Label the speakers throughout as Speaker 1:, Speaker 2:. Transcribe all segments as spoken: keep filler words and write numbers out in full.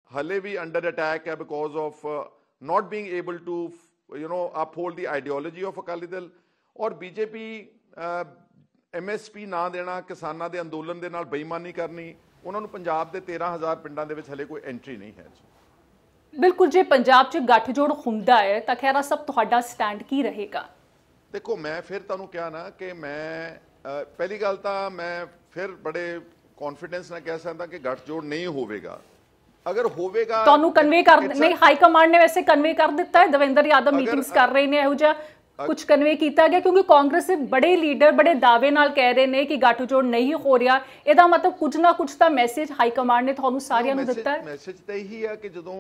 Speaker 1: ਹਲੇ ਵੀ under attack ਹੈ because of not being able to you know uphold the ideology of Akali Dal. ਔਰ BJP M S P ਨਾ ਦੇਣਾ, ਕਿਸਾਨਾਂ ਦੇ ਅੰਦੋਲਨ ਦੇ ਨਾਲ ਬੇਈਮਾਨੀ ਕਰਨੀ, ਉਹਨਾਂ ਨੂੰ ਪੰਜਾਬ ਦੇ ਤੇਰਾਂ ਹਜ਼ਾਰ ਪਿੰਡਾਂ ਦੇ ਵਿੱਚ ਹਲੇ ਕੋਈ ਐਂਟਰੀ ਨਹੀਂ ਹੈ ਜੀ।
Speaker 2: ਬਿਲਕੁਲ, ਜੇ ਪੰਜਾਬ 'ਚ ਗੱਠਜੋੜ ਹੁੰਦਾ ਹੈ ਤਾਂ ਖਹਿਰਾ ਸਾਹਿਬ ਤੁਹਾਡਾ ਸਟੈਂਡ ਕੀ ਰਹੇਗਾ?
Speaker 1: ਦੇਖੋ, ਮੈਂ ਫਿਰ ਤੁਹਾਨੂੰ ਕਿਹਾ ਨਾ ਕਿ ਮੈਂ ਪਹਿਲੀ ਗੱਲ ਤਾਂ ਮੈਂ ਫਿਰ ਬੜੇ ਕੌਨਫੀਡੈਂਸ ਨਾਲ ਕਹਿ ਸਕਦਾ ਕਿ ਗੱਠਜੋੜ ਨਹੀਂ ਹੋਵੇਗਾ। ਅਗਰ ਹੋਵੇਗਾ
Speaker 2: ਤੁਹਾਨੂੰ ਕਨਵੇ ਕਰ ਨਹੀਂ, ਹਾਈ ਕਮਾਂਡ ਨੇ ਵੈਸੇ ਕਨਵੇ ਕਰ ਦਿੱਤਾ ਹੈ, ਦਵਿੰਦਰ ਯਾਦਵ ਮੀਟਿੰਗਸ ਕਰ ਰਹੇ ਨੇ, ਇਹੋ ਜਿਹਾ ਕੁਝ ਕਨਵੇ ਕੀਤਾ ਗਿਆ? ਕਿਉਂਕਿ ਕਾਂਗਰਸ ਦੇ ਬੜੇ ਲੀਡਰ ਬੜੇ ਦਾਅਵੇ ਨਾਲ ਕਹਿ ਰਹੇ ਨੇ ਕਿ ਗੱਠਜੋੜ ਨਹੀਂ ਹੋ ਰਿਹਾ, ਇਹਦਾ ਮਤਲਬ ਕੁਝ ਨਾ ਕੁਝ ਤਾਂ ਮੈਸੇਜ ਹਾਈ ਕਮਾਂਡ ਨੇ ਤੁਹਾਨੂੰ ਸਾਰਿਆਂ ਨੂੰ ਦਿੱਤਾ ਹੈ।
Speaker 1: ਮੈਸੇਜ ਤਾਂ ਇਹੀ ਆ ਕਿ ਜਦੋਂ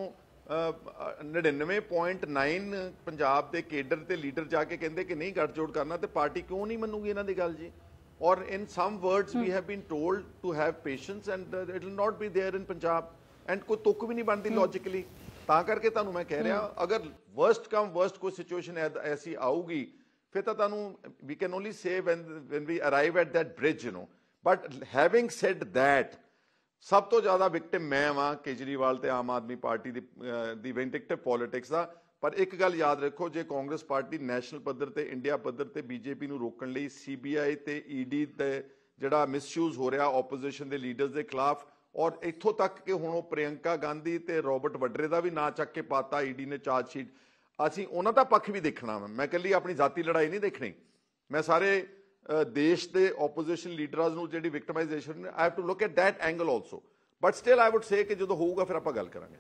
Speaker 1: ਨੜਿਨਵੇਂ ਪੁਆਇੰਟ ਨੌਂ ਪੰਜਾਬ ਦੇ ਕੇਡਰ ਤੇ ਲੀਡਰ ਜਾ ਕੇ ਕਹਿੰਦੇ ਕਿ ਨਹੀਂ ਗੱਠਜੋੜ ਕਰਨਾ, ਤੇ ਪਾਰਟੀ ਕਿਉਂ ਨਹੀਂ ਮੰਨੂਗੀ ਇਹਨਾਂ ਦੀ ਗੱਲ ਜੀ? ਔਰ in some words we have been told to have patience and it will not be there in Punjab, and ਕੋਈ ਤੁੱਕ ਵੀ ਨਹੀਂ ਬਣਦੀ ਲੌਜੀਕਲੀ। ਤਾਂ ਕਰਕੇ ਤੁਹਾਨੂੰ ਮੈਂ ਕਹਿ ਰਿਹਾ, ਅਗਰ ਵਰਸਟ ਕਮ ਵਰਸਟ ਕੋਈ ਸਿਚੁਏਸ਼ਨ ਐਸੀ ਆਊਗੀ ਫਿਰ ਤਾਂ ਤੁਹਾਨੂੰ we can only say when when we arrive at that bridge, you know. But having said that, ਸਭ ਤੋਂ ਜ਼ਿਆਦਾ ਵਿਕਟਿਮ ਮੈਂ ਵਾਂ ਕੇਜਰੀਵਾਲ ਤੇ ਆਮ ਆਦਮੀ ਪਾਰਟੀ ਦੀ ਦੀ ਵਿੰਡਿਕਟਿਵ ਪੋਲਿਟਿਕਸ ਦਾ। ਪਰ ਇੱਕ ਗੱਲ ਯਾਦ ਰੱਖੋ, ਜੇ ਕਾਂਗਰਸ ਪਾਰਟੀ ਨੈਸ਼ਨਲ ਪੱਧਰ ਤੇ ਇੰਡੀਆ ਪੱਧਰ ਤੇ ਬੀਜੇਪੀ ਨੂੰ ਰੋਕਣ ਲਈ ਸੀ ਬੀ ਆਈ ਤੇ ਈ ਡੀ ਤੇ ਜਿਹੜਾ ਮਿਸਯੂਜ਼ ਹੋ ਰਿਹਾ ਓਪੋਜੀਸ਼ਨ ਦੇ ਲੀਡਰਸ ਦੇ ਖਿਲਾਫ, ਔਰ ਇੱਥੋਂ ਤੱਕ ਕਿ ਹੁਣ ਉਹ ਪ੍ਰਿਯੰਕਾ ਗਾਂਧੀ ਤੇ ਰੋਬਰਟ ਵਡਰੇ ਦਾ ਵੀ ਨਾਂ ਚੱਕ ਕੇ ਪਾਤਾ ਈ ਡੀ ਨੇ ਚਾਰਜ ਸ਼ੀਟ, ਅਸੀਂ ਉਹਨਾਂ ਦਾ ਪੱਖ ਵੀ ਦੇਖਣਾ ਵਾ। ਮੈਂ ਇਕੱਲੀ ਆਪਣੀ ਜ਼ਾਤੀ ਲੜਾਈ ਨਹੀਂ ਦੇਖਣੀ, ਮੈਂ ਸਾਰੇ ਦੇਸ਼ ਦੇ ਓਪੋਜੀਸ਼ਨ ਲੀਡਰਸ ਨੂੰ ਜਿਹੜੀ victimisation, I have to look at that angle also. But still I would say ਕਿ ਜਦੋਂ ਹੋਊਗਾ ਫਿਰ ਆਪਾਂ ਗੱਲ ਕਰਾਂਗੇ।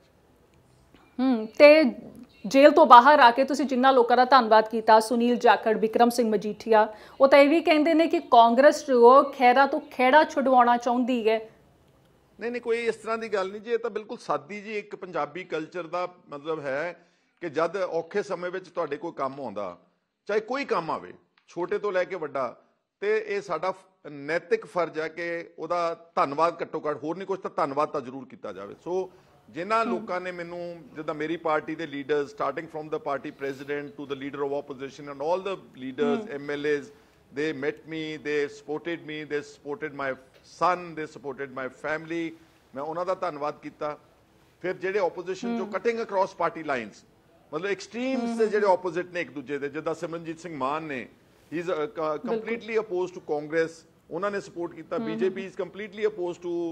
Speaker 2: ਹੂੰ ਤੇ ਜੇਲ੍ਹ ਤੋਂ ਬਾਹਰ ਆ ਕੇ ਤੁਸੀਂ ਜਿੰਨਾ ਲੋਕਾਂ ਦਾ ਧੰਨਵਾਦ ਕੀਤਾ, ਸੁਨੀਲ ਜਾਖੜ, ਬਿਕਰਮ ਸਿੰਘ ਮਜੀਠੀਆ, ਉਹ ਤਾਂ ਇਹ ਵੀ ਕਹਿੰਦੇ ਨੇ ਕਿ ਕਾਂਗਰਸ ਜੋ ਖਹਿਰਾ ਤੋਂ ਖਹਿੜਾ ਛੁਡਵਾਉਣਾ ਚਾਹੁੰਦੀ ਹੈ।
Speaker 1: ਨਹੀਂ ਨਹੀਂ, ਕੋਈ ਇਸ ਤਰ੍ਹਾਂ ਦੀ ਗੱਲ ਨਹੀਂ ਜੀ, ਇਹ ਤਾਂ ਬਿਲਕੁਲ ਸਾਦੀ ਜੀ ਇੱਕ ਪੰਜਾਬੀ ਕਲਚਰ ਦਾ ਮਤਲਬ ਹੈ ਕਿ ਜਦ ਔਖੇ ਸਮੇਂ ਵਿੱਚ ਤੁਹਾਡੇ ਕੋਈ ਕੰਮ ਆਉਂਦਾ, ਚਾਹੇ ਕੋਈ ਕੰਮ ਆਵੇ ਛੋਟੇ ਤੋਂ ਲੈ ਕੇ ਵੱਡਾ, ਤੇ ਇਹ ਸਾਡਾ ਨੈਤਿਕ ਫਰਜ਼ ਹੈ ਕਿ ਉਹਦਾ ਧੰਨਵਾਦ ਘੱਟੋ ਘੱਟ, ਹੋਰ ਨਹੀਂ ਕੁਛ ਤਾਂ ਧੰਨਵਾਦ ਤਾਂ ਜ਼ਰੂਰ ਕੀਤਾ ਜਾਵੇ। ਸੋ ਜਿਨ੍ਹਾਂ ਲੋਕਾਂ ਨੇ ਮੈਨੂੰ, ਜਿੱਦਾਂ ਮੇਰੀ ਪਾਰਟੀ ਦੇ leader starting from the party president to the leader of opposition and all the leaders M L As, they met me, they supported me, they supported my son, they supported my family, मैं ਉਹਨਾਂ ਦਾ ਧੰਨਵਾਦ ਕੀਤਾ। ਫਿਰ ਜਿਹੜੇ opposition ਚੋਂ cutting across party lines, ਮਤਲਬ extremes ਦੇ ਜਿਹੜੇ ਆਪੋਜ਼ਿਟ ਨੇ ਇੱਕ ਦੂਜੇ ਦੇ, ਜਿੱਦਾਂ ਸਿਮਰਨਜੀਤ ਸਿੰਘ ਮਾਨ ਨੇ, he is completely opposed to Congress, ਉਹਨਾਂ ਨੇ ਸਪੋਰਟ ਕੀਤਾ। BJP is completely opposed to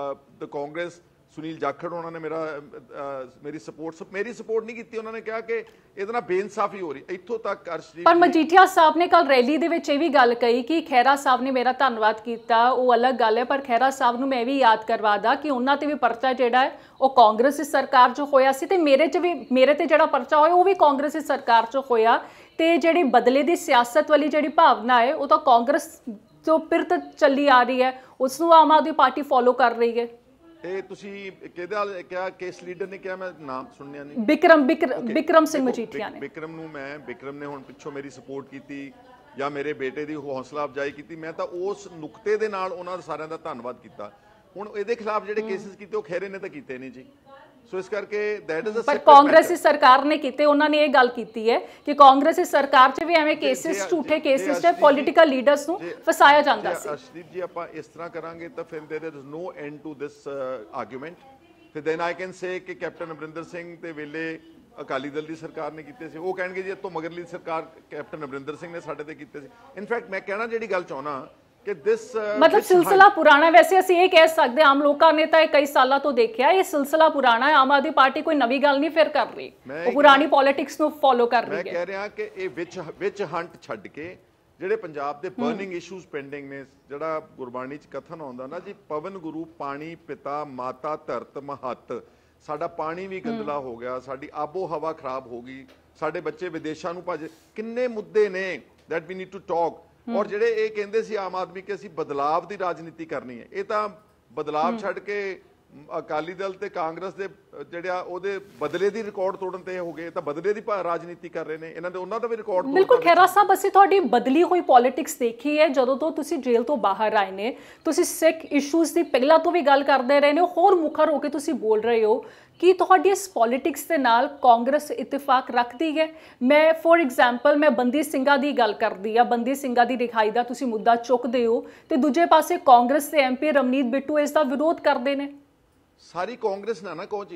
Speaker 1: the Congress, Sunil Jakhar ਉਹਨਾਂ ਨੇ ਮੇਰਾ ਮੇਰੀ ਸਪੋਰਟ ਮੇਰੀ ਸਪੋਰਟ ਨਹੀਂ ਕੀਤੀ, ਉਹਨਾਂ ਨੇ ਕਿਹਾ ਕਿ ਇਹਦੇ ਨਾਲ ਬੇਇਨਸਾਫੀ ਹੋ ਰਹੀ। ਇੱਥੋਂ ਤੱਕ ਅਰਸ਼ਦੀਪ
Speaker 2: ਪਰ ਮਜੀਠੀਆ ਸਾਹਿਬ ਨੇ ਕੱਲ ਰੈਲੀ ਦੇ ਵਿੱਚ ਇਹ ਵੀ ਗੱਲ ਕਹੀ ਕਿ ਖਹਿਰਾ ਸਾਹਿਬ ਨੇ ਮੇਰਾ ਧੰਨਵਾਦ ਕੀਤਾ, ਉਹ ਅਲੱਗ ਗੱਲ ਹੈ, ਪਰ ਖਹਿਰਾ ਸਾਹਿਬ ਨੂੰ ਮੈਂ ਵੀ ਯਾਦ ਕਰਵਾਦਾ ਕਿ ਉਹਨਾਂ ਤੇ ਵੀ ਪਰਚਾ ਜਿਹੜਾ ਹੈ ਉਹ ਕਾਂਗਰਸ ਦੀ ਸਰਕਾਰ 'ਚ ਹੋਇਆ ਸੀ, ਤੇ ਮੇਰੇ 'ਚ ਵੀ ਮੇਰੇ ਤੇ ਜਿਹੜਾ ਪਰਚਾ ਹੋਇਆ ਉਹ ਵੀ ਕਾਂਗਰਸ ਦੀ ਸਰਕਾਰ 'ਚ ਹੋਇਆ। ਤੇ ਜਿਹੜੀ ਬਦਲੇ ਦੀ ਸਿਆਸਤ ਵਾਲੀ ਜਿਹੜੀ ਭਾਵਨਾ ਹੈ ਉਹ ਤਾਂ ਕਾਂਗਰਸ ਜੋ ਪਿਰਤ ਚੱਲੀ ਆ ਰਹੀ ਹੈ, ਉਸ ਨੂੰ ਆਮ ਆਦਮੀ ਪਾਰਟੀ ਫੋਲੋ ਕਰ ਰਹੀ ਹੈ। ਇਹ
Speaker 1: ਤੁਸੀਂ ਕਿਹਦਾ ਕਿਹਾ, ਕਿਸ ਲੀਡਰ ਨੇ ਕਿਹਾ? ਮੈਂ ਨਾਮ ਸੁਣਿਆ ਨਹੀਂ।
Speaker 2: ਬਿਕਰਮ ਬਿਕਰਮ ਸਿੰਘ ਮਜੀਠੀਆ ਨੇ।
Speaker 1: ਬਿਕਰਮ ਨੂੰ ਮੈਂ, ਬਿਕਰਮ ਨੇ ਹੁਣ ਪਿੱਛੋਂ ਮੇਰੀ ਸਪੋਰਟ ਕੀਤੀ ਜਾਂ ਮੇਰੇ ਬੇਟੇ ਦੀ ਹੌਸਲਾ ਅਫਜ਼ਾਈ ਕੀਤੀ, ਮੈਂ ਤਾਂ ਉਸ ਨੁਕਤੇ ਦੇ ਨਾਲ ਉਹਨਾਂ ਸਾਰਿਆਂ ਦਾ ਧੰਨਵਾਦ ਕੀਤਾ। ਹੁਣ ਇਹਦੇ ਖਿਲਾਫ ਜਿਹੜੇ ਕੇਸਿਸ ਕੀਤੇ ਉਹ ਖਹਿਰੇ ਨੇ ਤਾਂ ਕੀਤੇ ਨਹੀਂ ਜੀ, ਸੋ ਇਸ ਕਰਕੇ ਦੈਟ ਇਜ਼ ਅ
Speaker 2: ਪਰ ਕਾਂਗਰਸ ਦੀ ਸਰਕਾਰ ਨੇ ਕੀਤੇ। ਉਹਨਾਂ ਨੇ ਇਹ ਗੱਲ ਕੀਤੀ ਹੈ ਕਿ ਕਾਂਗਰਸ ਦੀ ਸਰਕਾਰ 'ਚ ਵੀ ਐਵੇਂ ਕੇਸਿਸ, ਝੂਠੇ ਕੇਸਿਸ ਤੇ ਪੋਲੀਟੀਕਲ ਲੀਡਰਸ ਨੂੰ ਫਸਾਇਆ ਜਾਂਦਾ ਸੀ।
Speaker 1: ਅਰਸ਼ਦੀਪ ਜੀ, ਆਪਾਂ ਇਸ ਤਰ੍ਹਾਂ ਕਰਾਂਗੇ ਤਾਂ ਫਿਰ there is no end to this argument. ਫਿਰ ਦੈਨ ਆਈ ਕੈਨ ਸੇ ਕਿ ਕੈਪਟਨ ਅਮਰਿੰਦਰ ਸਿੰਘ ਤੇ ਵੇਲੇ ਅਕਾਲੀ ਦਲ ਦੀ ਸਰਕਾਰ ਨੇ ਕੀਤੇ ਸੀ, ਉਹ ਕਹਿਣਗੇ ਜੀ ਇਹ ਤੋਂ ਮਗਰਲੀ ਸਰਕਾਰ ਕੈਪਟਨ ਅਮਰਿੰਦਰ ਸਿੰਘ ਨੇ ਸਾਡੇ ਤੇ ਕੀਤੇ ਸੀ। ਇਨਫੈਕਟ ਮੈਂ ਕਹਿਣਾ ਜਿਹੜੀ ਗੱਲ ਚਾਹੁੰਦਾ ਕਿ ਦਿਸ
Speaker 2: ਮਤਲਬ ਸਿਲਸਿਲਾ ਪੁਰਾਣਾ, ਵੈਸੇ ਅਸੀਂ ਇਹ ਕਹਿ ਸਕਦੇ ਆਮ ਲੋਕਾਂ ਨੇ ਤਾਂ ਇਹ ਕਈ ਸਾਲਾਂ ਤੋਂ ਦੇਖਿਆ, ਇਹ ਸਿਲਸਿਲਾ ਪੁਰਾਣਾ ਹੈ। ਆਮ ਆਦਮੀ ਪਾਰਟੀ ਕੋਈ ਨਵੀਂ ਗੱਲ ਨਹੀਂ ਫਿਰ ਕਰ ਰਹੀ, ਉਹ ਪੁਰਾਣੀ ਪੋਲਿਟਿਕਸ ਨੂੰ ਫੋਲੋ ਕਰ ਰਹੀ ਹੈ।
Speaker 1: ਮੈਂ ਕਹਿ ਰਿਹਾ ਕਿ ਇਹ ਵਿੱਚ ਵਿੱਚ ਹੰਟ ਛੱਡ ਕੇ ਜਿਹੜੇ ਪੰਜਾਬ ਦੇ ਬਰਨਿੰਗ ਇਸ਼ੂਜ਼ ਪੈਂਡਿੰਗ ਨੇ, ਜਿਹੜਾ ਗੁਰਬਾਣੀ 'ਚ ਕਥਨ ਆਉਂਦਾ ਨਾ ਜੀ, ਪਵਨ ਗੁਰੂ ਪਾਣੀ ਪਿਤਾ ਮਾਤਾ ਧਰਤ ਮਹੱਤ, ਸਾਡਾ ਪਾਣੀ ਵੀ ਗੰਦਲਾ ਹੋ ਗਿਆ, ਸਾਡੀ ਆਬੋ ਹਵਾ ਖਰਾਬ ਹੋ ਗਈ, ਸਾਡੇ ਬੱਚੇ ਵਿਦੇਸ਼ਾਂ ਨੂੰ ਭੱਜ, ਕਿੰਨੇ ਮੁੱਦੇ ਨੇ that we need to talk. ਔਰ ਜਿਹੜੇ ਇਹ ਕਹਿੰਦੇ ਸੀ ਆਮ ਆਦਮੀ ਕਿ ਅਸੀਂ ਬਦਲਾਵ ਦੀ ਰਾਜਨੀਤੀ ਕਰਨੀ ਹੈ, ਇਹ ਤਾਂ ਬਦਲਾਵ ਛੱਡ ਕੇ ਅਕਾਲੀ ਦਲ ਤੇ ਕਾਂਗਰਸ ਦੇ ਜਿਹੜਾ ਉਹਦੇ ਬਦਲੇ ਦੀ ਰਿਕਾਰਡ ਤੋੜਨ ਤੇ ਹੋ ਗਏ, ਤਾਂ ਬਦਲੇ ਦੀ ਰਾਜਨੀਤੀ ਕਰ ਰਹੇ ਨੇ ਇਹਨਾਂ ਦੇ, ਉਹਨਾਂ ਦਾ ਵੀ ਰਿਕਾਰਡ।
Speaker 2: ਬਿਲਕੁਲ ਖਹਿਰਾ ਸਾਹਿਬ, ਅਸੀਂ ਤੁਹਾਡੀ ਬਦਲੀ ਹੋਈ ਪੋਲਿਟਿਕਸ ਦੇਖੀ ਹੈ। ਜਦੋਂ ਤੋਂ ਤੁਸੀਂ ਜੇਲ੍ਹ ਤੋਂ ਬਾਹਰ ਆਏ ਨੇ, ਤੁਸੀਂ ਸਿੱਖ ਇਸ਼ੂਜ਼ ਦੀ ਪਹਿਲਾਂ ਤੋਂ ਵੀ ਗੱਲ ਕਰਦੇ ਰਹੇ ਨੇ, ਹੋਰ ਮੁਖਰ ਹੋ ਕੇ ਤੁਸੀਂ ਬੋਲ ਰਹੇ ਹੋ ਕਿ ਤੁਹਾਡੀ ਇਸ ਪੋਲਿਟਿਕਸ ਦੇ ਨਾਲ ਕਾਂਗਰਸ ਇਤਫਾਕ ਰੱਖਦੀ ਹੈ। ਮੈਂ ਫੋਰ ਐਗਜ਼ਾਮਪਲ ਮੈਂ ਬੰਦੀ ਸਿੰਘਾਂ ਦੀ ਗੱਲ ਕਰਦੀ ਆ, ਬੰਦੀ ਸਿੰਘਾਂ ਦੀ ਰਿਹਾਈ ਦਾ ਤੁਸੀਂ ਮੁੱਦਾ ਚੁੱਕਦੇ ਹੋ, ਤੇ ਦੂਜੇ ਪਾਸੇ ਕਾਂਗਰਸ ਦੇ ਐਮ ਪੀ ਰਮਨੀਤ ਬਿੱਟੂ ਇਸ ਦਾ ਵਿਰੋਧ ਕਰਦੇ ਨੇ।
Speaker 1: ਸਾਰੀ ਕਾਂਗਰਸ ਨਾ ਨਾ ਕਹੋ ਜੀ,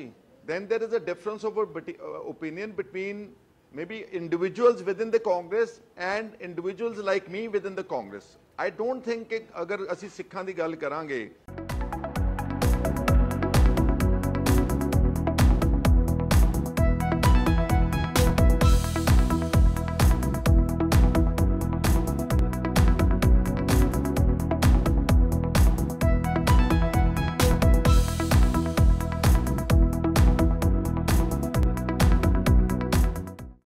Speaker 1: then there is a difference of opi- uh, opinion between maybe individuals within the Congress and individuals like me within the Congress. I don't think कि अगर ਅਸੀਂ ਸਿੱਖਾਂ ਦੀ ਗੱਲ ਕਰਾਂਗੇ